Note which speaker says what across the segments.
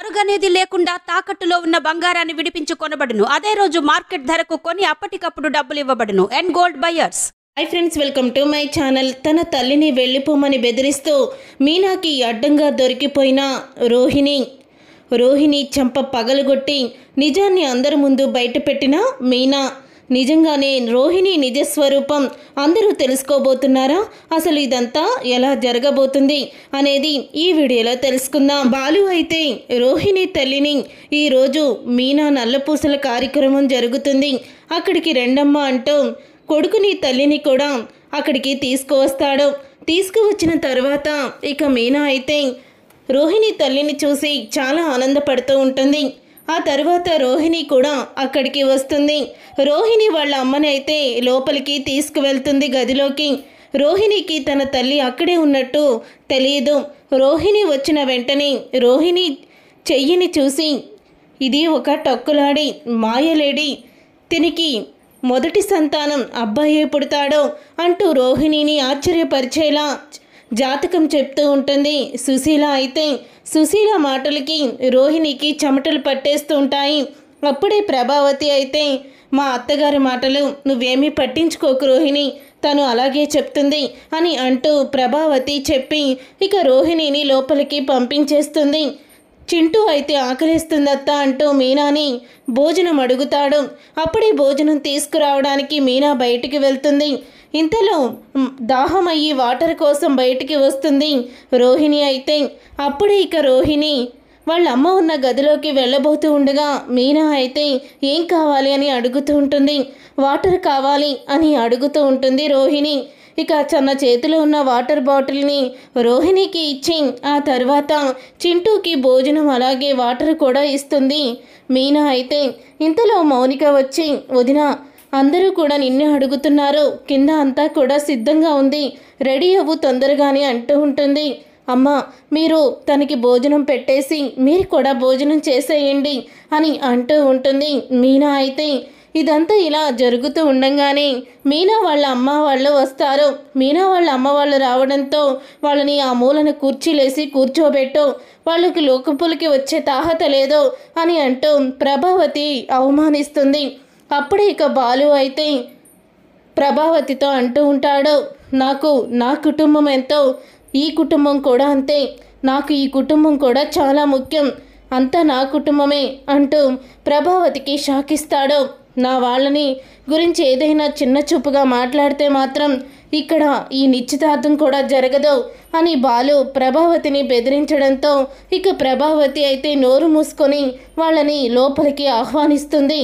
Speaker 1: అడుగనేది లేకుండా తాకట్టులో ఉన్న బంగారాన్ని విడిపించి కొనబడును. అదే రోజు మార్కెట్ ధరకు కొని అప్పటికప్పుడు డబ్బులు ఇవ్వబడును. And gold buyers.
Speaker 2: Hi friends, welcome to my channel. తన తల్లిని వెళ్ళిపోమని బెదిరిస్తూ మీనాకి అడ్డంగా దొరికిపోయిన రోహిణి చంప పగలగొట్టి నిజాన్ని అందరి ముందు బయటపెట్టిన మీనా. నిజంగానే రోహిణి నిజస్వరూపం అందరూ తెలుసుకోబోతున్నారా? అసలు ఇదంతా ఎలా జరగబోతుంది అనేది ఈ వీడియోలో తెలుసుకుందాం. బాలు అయితే రోహిణి తల్లిని ఈరోజు మీనా నల్లపూసల కార్యక్రమం జరుగుతుంది, అక్కడికి రెండమ్మ అంటూ కొడుకుని తల్లిని కూడా అక్కడికి తీసుకువస్తాడు. తీసుకువచ్చిన తర్వాత ఇక మీనా అయితే రోహిణి తల్లిని చూసి చాలా ఆనందపడుతూ ఉంటుంది. ఆ తర్వాత రోహిణి కూడా అక్కడికి వస్తుంది. రోహిణి వాళ్ళ అమ్మని అయితే లోపలికి తీసుకువెళ్తుంది గదిలోకి. రోహిణికి తన తల్లి అక్కడే ఉన్నట్టు తెలియదు. రోహిణి వచ్చిన వెంటనే రోహిణి చెయ్యిని చూసి ఇది ఒక టొక్కులాడి మాయలేడి, తినికి మొదటి సంతానం అబ్బాయే పుడతాడో అంటూ రోహిణిని ఆశ్చర్యపరిచేలా జాతకం చెప్తూ ఉంటుంది. సుశీల మాటలకి రోహిణికి చెమటలు పట్టేస్తూ ఉంటాయి. అప్పుడే ప్రభావతి అయితే మా అత్తగారి మాటలు నువ్వేమీ పట్టించుకోకు రోహిణి, తను అలాగే చెప్తుంది అని అంటూ ప్రభావతి చెప్పి ఇక రోహిణిని లోపలికి పంపించేస్తుంది. చింటూ అయితే ఆకలిస్తుందత్తా అంటూ మీనాని భోజనం అడుగుతాడు. అప్పుడే భోజనం తీసుకురావడానికి మీనా బయటికి వెళ్తుంది. ఇంతలో దాహమయ్యి వాటర్ కోసం బయటికి వస్తుంది రోహిణి అయితే. అప్పుడే ఇక రోహిణి వాళ్ళ అమ్మ ఉన్న గదిలోకి వెళ్ళబోతూ ఉండగా మీనా అయితే ఏం కావాలి అని అడుగుతూ ఉంటుంది. వాటర్ కావాలి అని అడుగుతూ ఉంటుంది రోహిణి. ఇక తన చేతిలో ఉన్న వాటర్ బాటిల్ని రోహిణికి ఇచ్చి ఆ తర్వాత చింటూకి భోజనం అలాగే వాటర్ కూడా ఇస్తుంది మీనా అయితే. ఇంతలో మౌనిక వచ్చి వదిన అందరూ కూడా నిన్నే అడుగుతున్నారు, కింద అంతా కూడా సిద్ధంగా ఉంది, రెడీ అవ్వు తొందరగానే అంటూ ఉంటుంది. అమ్మ మీరు తనకి భోజనం పెట్టేసి మీరు కూడా భోజనం చేసేయండి అని అంటూ ఉంటుంది మీనా అయితే. ఇదంతా ఇలా జరుగుతూ ఉండగానే మీనా వాళ్ళ అమ్మ వాళ్ళు వస్తారు. మీనా వాళ్ళ అమ్మ వాళ్ళు రావడంతో వాళ్ళని ఆ మూలను కుర్చీలేసి కూర్చోబెట్టు, వాళ్ళకి లోకపులకి వచ్చే తాహత లేదో అని అంటూ ప్రభావతి అవమానిస్తుంది. అప్పుడే ఇక బాలు అయితే ప్రభావతితో అంటూ ఉంటాడు, నాకు నా కుటుంబం ఎంతో ఈ కుటుంబం కూడా అంతే, నాకు ఈ కుటుంబం కూడా చాలా ముఖ్యం, అంతా నా కుటుంబమే అంటూ ప్రభావతికి షాక్ ఇస్తాడు. నా వాళ్ళని గురించి ఏదైనా చిన్న చూపుగా మాట్లాడితే మాత్రం ఇక్కడ ఈ నిశ్చితార్థం కూడా జరగదు అని బాలు ప్రభావతిని బెదిరించడంతో ఇక ప్రభావతి అయితే నోరు మూసుకొని వాళ్ళని లోపలికి ఆహ్వానిస్తుంది.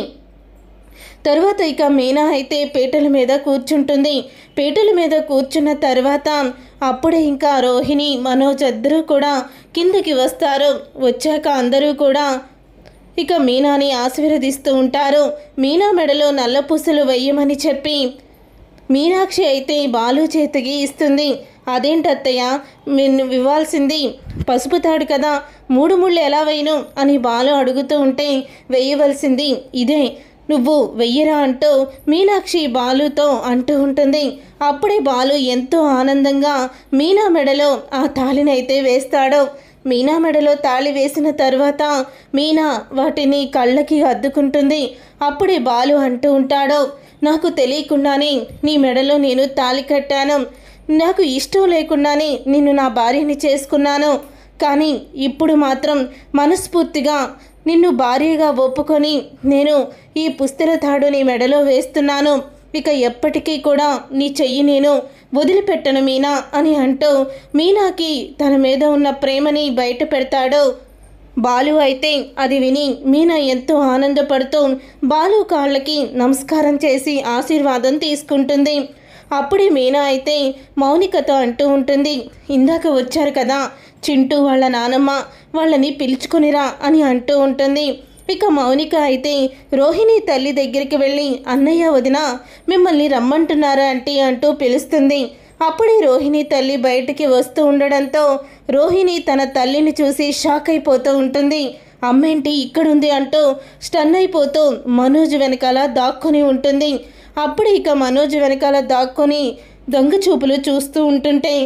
Speaker 2: తర్వాత ఇక మీనా అయితే పీటల మీద కూర్చుంటుంది. పీటల మీద కూర్చున్న తర్వాత అప్పుడే ఇంకా రోహిణి మనోజ్ అందరూ కూడా కిందకి వస్తారు. వచ్చాక అందరూ కూడా ఇక మీనాని ఆశీర్వదిస్తూ ఉంటారు. మీనా మెడలో నల్లపూసలు వెయ్యమని చెప్పి మీనాక్షి అయితే బాలు చేతికి ఇస్తుంది. అదేంటత్తయ్య నిన్ను ఇవ్వాల్సింది పసుపు తాడు కదా, 3 ముళ్ళు ఎలా వేయను అని బాలు అడుగుతూ ఉంటే వేయవలసింది ఇదే, నువ్వు వెయ్యరా అంటూ మీనాక్షి బాలుతో అంటూ ఉంటుంది. అప్పుడే బాలు ఎంతో ఆనందంగా మీనా మెడలో ఆ తాళినైతే వేస్తాడు. మీనా మెడలో తాళి వేసిన తర్వాత మీనా వాటిని కళ్ళకి అద్దుకుంటుంది. అప్పుడే బాలు అంటూ ఉంటాడు, నాకు తెలియకుండానే నీ మెడలో నేను తాళి కట్టాను, నాకు ఇష్టం లేకుండానే నిన్ను నా భార్యని చేసుకున్నాను, కానీ ఇప్పుడు మాత్రం మనస్ఫూర్తిగా నిన్ను భార్యగా ఒప్పుకొని నేను ఈ పుస్తల తాడు నీ మెడలో వేస్తున్నాను, ఇక ఎప్పటికీ కూడా నీ చెయ్యి నేను వదిలిపెట్టను మీనా అని అంటూ మీనాకి తన మీద ఉన్న ప్రేమని బయట పెడతాడు బాలు అయితే. అది విని మీనా ఎంతో ఆనందపడుతూ బాలు కాళ్ళకి నమస్కారం చేసి ఆశీర్వాదం తీసుకుంటుంది. అప్పుడే మీనా అయితే మౌనికతో అంటూ ఉంటుంది, ఇందాక వచ్చారు కదా చింటూ వాళ్ళ నానమ్మ, వాళ్ళని పిలుచుకొనిరా అని అంటూ ఉంటుంది. ఇక మౌనిక అయితే రోహిణి తల్లి దగ్గరికి వెళ్ళి అన్నయ్య వదిన మిమ్మల్ని రమ్మంటున్నారా అంటే అంటూ పిలుస్తుంది. అప్పుడే రోహిణి తల్లి బయటికి వస్తూ ఉండడంతో రోహిణి తన తల్లిని చూసి షాక్ అయిపోతూ ఉంటుంది. అమ్మేంటి ఇక్కడుంది అంటూ స్టన్ అయిపోతూ మనోజ్ వెనకాల దాక్కుని ఉంటుంది. అప్పుడు ఇక మనోజ్ వెనకాల దాక్కుని దొంగ చూపులు చూస్తూ ఉంటుంటే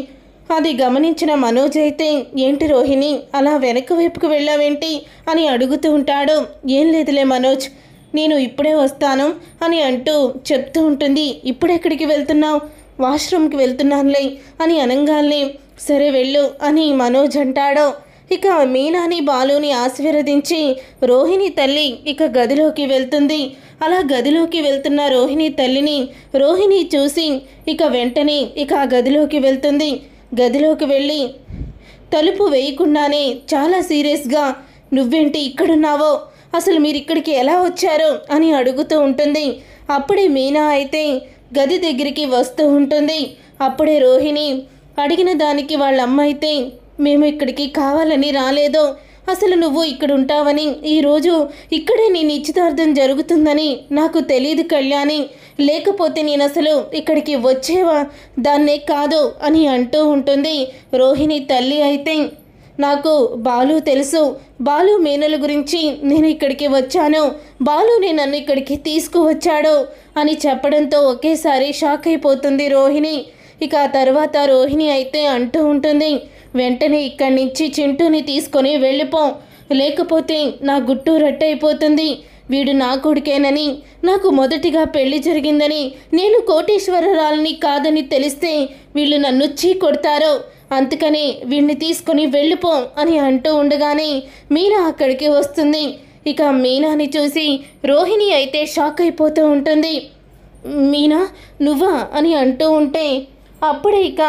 Speaker 2: అది గమనించిన మనోజ్ అయితే, ఏంటి రోహిణి అలా వెనక వైపుకు వెళ్ళావేంటి అని అడుగుతూ ఉంటాడు. ఏం లేదులే మనోజ్, నేను ఇప్పుడే వస్తాను అని అంటూ చెప్తూ ఉంటుంది. ఇప్పుడెక్కడికి వెళ్తున్నావు? వాష్రూమ్కి వెళ్తున్నానులే అని అనగానే, సరే వెళ్ళు అని మనోజ్ అంటాడు. ఇక మీనాని బాలుని ఆశీర్వదించి రోహిణి తల్లి ఇక గదిలోకి వెళ్తుంది. అలా గదిలోకి వెళ్తున్న రోహిణి తల్లిని రోహిణి చూసి ఇక వెంటనే ఇక ఆ గదిలోకి వెళ్తుంది. గదిలోకి వెళ్ళి తలుపు వేయకుండానే చాలా సీరియస్గా, నువ్వేంటి ఇక్కడున్నావో, అసలు మీరు ఇక్కడికి ఎలా వచ్చారో అని అడుగుతూ ఉంటుంది. అప్పుడే మీనా అయితే గది దగ్గరికి వస్తూ ఉంటుంది. అప్పుడే రోహిణి అడిగిన దానికి వాళ్ళ అమ్మ అయితే, మేము ఇక్కడికి కావాలని రాలేదు, అసలు నువ్వు ఇక్కడ ఉంటావని, ఈరోజు ఇక్కడే నీ నిశ్చితార్థం జరుగుతుందని నాకు తెలియదు కళ్యాణి, లేకపోతే నేను అసలు ఇక్కడికి వచ్చేవా దాన్నే కాదు అని అంటూ ఉంటుంది. రోహిణి తల్లి అయితే, నాకు బాలు తెలుసు, బాలు మీనల గురించి నేను ఇక్కడికి వచ్చాను, బాలునే నన్ను ఇక్కడికి తీసుకువచ్చాడు అని చెప్పడంతో ఒకేసారి షాక్ అయిపోతుంది రోహిణి. ఇక ఆ తర్వాత రోహిణి అయితే అంటూ ఉంటుంది, వెంటనే ఇక్కడి నుంచి చింటూని తీసుకొని వెళ్ళిపో, లేకపోతే నా గుట్టు రట్టయిపోతుంది, వీడు నా కొడుకేనని, నాకు మొదటిగా పెళ్లి జరిగిందని, నేను కోటీశ్వరరాలని కాదని తెలిస్తే వీళ్ళు నన్ను చీ కొడతారు, అందుకని వీడిని తీసుకొని వెళ్ళిపో అని అంటూ ఉండగానే మీనా అక్కడికి వస్తుంది. ఇక మీనాని చూసి రోహిణి అయితే షాక్ అయిపోతూ ఉంటుంది. మీనా నువ్వా అని అంటూ ఉంటే, అప్పుడే ఇక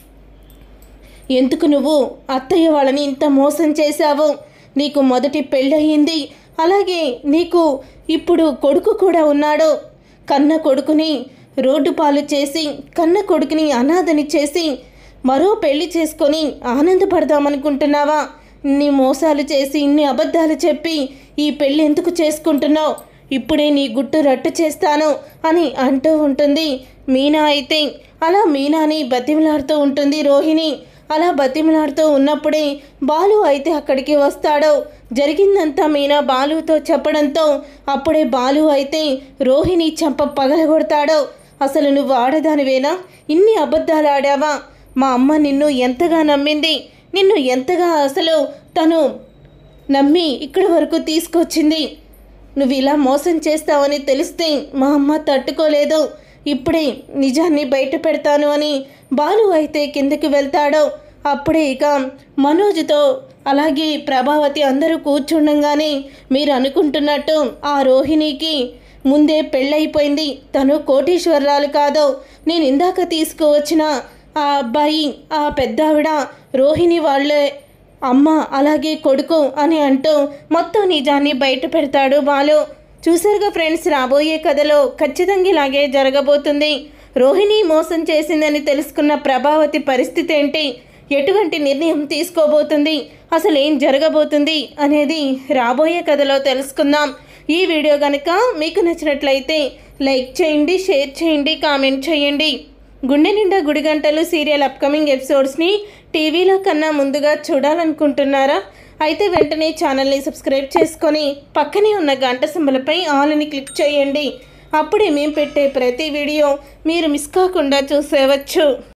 Speaker 2: ఎందుకు నువ్వు అత్తయ్య వాళ్ళని ఇంత మోసం చేశావు, నీకు మొదటి పెళ్ళయింది, అలాగే నీకు ఇప్పుడు కొడుకు కూడా ఉన్నాడు, కన్న కొడుకుని రోడ్డు పాలు చేసి, కన్న కొడుకుని అనాథని చేసి మరో పెళ్లి చేసుకొని ఆనందపడదామనుకుంటున్నావా? ఇన్ని మోసాలు చేసి, ఇన్ని అబద్ధాలు చెప్పి ఈ పెళ్ళి ఎందుకు చేసుకుంటున్నావు? ఇప్పుడే నీ గుట్టు రట్టు చేస్తాను అని అంటూ ఉంటుంది మీనా అయితే. అలా మీనాని బతిమలాడుతూ ఉంటుంది రోహిణి. అలా బతిమలాడుతూ ఉన్నప్పుడే బాలు అయితే అక్కడికి వస్తాడు. జరిగిందంతా మీనా బాలుతో చెప్పడంతో అప్పుడే బాలు అయితే రోహిణి చెంప పగలగొడతాడు. అసలు నువ్వు ఆడదానివేనా? ఇన్ని అబద్ధాలు ఆడావా? మా అమ్మ నిన్ను ఎంతగా నమ్మింది, నిన్ను ఎంతగా అసలు తను నమ్మి ఇక్కడి వరకు తీసుకొచ్చింది, నువ్వు ఇలా మోసం చేస్తావని తెలిస్తే మా అమ్మ తట్టుకోలేదు, ఇప్పుడే నిజాన్ని బయట పెడతాను అని బాలు అయితే కిందకి వెళ్తాడు. అప్పుడే ఇక మనోజ్తో అలాగే ప్రభావతి అందరూ కూర్చుండగానే, మీరు అనుకుంటున్నట్టు ఆ రోహిణికి ముందే పెళ్ళైపోయింది, తను కోటీశ్వరరాలు కాదు, నేను ఇందాక తీసుకువచ్చిన ఆ అబ్బాయి, ఆ పెద్దావిడ రోహిణి వాళ్ళే అమ్మ అలాగే కొడుకు అని అంటూ మొత్తం నిజాన్ని బయట పెడతాడు బాలు. చూసారుగా ఫ్రెండ్స్, రాబోయే కథలో ఖచ్చితంగా ఇలాగే జరగబోతుంది. రోహిణి మోసం చేసిందని తెలుసుకున్న ప్రభావతి పరిస్థితి ఏంటి, ఎటువంటి నిర్ణయం తీసుకోబోతుంది, అసలు ఏం జరగబోతుంది అనేది రాబోయే కథలో తెలుసుకుందాం. ఈ వీడియో కనుక మీకు నచ్చినట్లయితే లైక్ చేయండి, షేర్ చేయండి, కామెంట్ చేయండి. గుండె నిండా గుడిగంటలు సీరియల్ అప్కమింగ్ ఎపిసోడ్స్ని టీవీలో కన్నా ముందుగా చూడాలనుకుంటున్నారా? అయితే వెంటనే ఛానల్ని సబ్స్క్రైబ్ చేసుకొని పక్కనే ఉన్న గంట సింబల్పై ఆల్ని క్లిక్ చేయండి. అప్పుడే మేము పెట్టే ప్రతి వీడియో మీరు మిస్ కాకుండా చూసేవచ్చు.